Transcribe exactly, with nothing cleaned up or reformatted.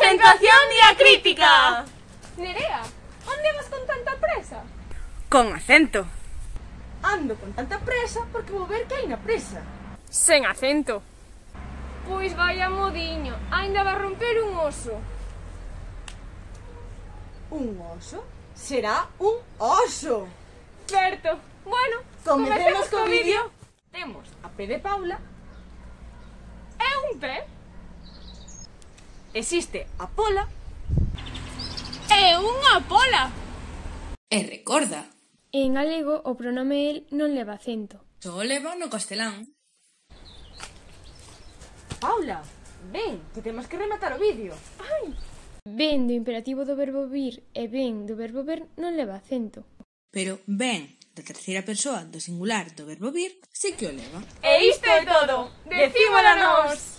Concentración diacrítica! Nerea, onde vas con tanta presa? Con acento. Ando con tanta presa porque vou ver que hai na presa. Sen acento. Pois vaya modiño, aínda va romper un oso. Un oso? Será un oso. Certo. Bueno, Comecemos co vídeo. Temos a P de Paula. É un pé. Existe a pola. É unha pola. E recorda, En galego o pronome el non leva acento. só o leva no castelán. Paula, ven, que temos que rematar o vídeo. Ben do imperativo do verbo vir e ben do verbo ver non leva acento. Pero ben da terceira persoa do singular do verbo vir sí que o leva. E isto é todo. Decímolo nós.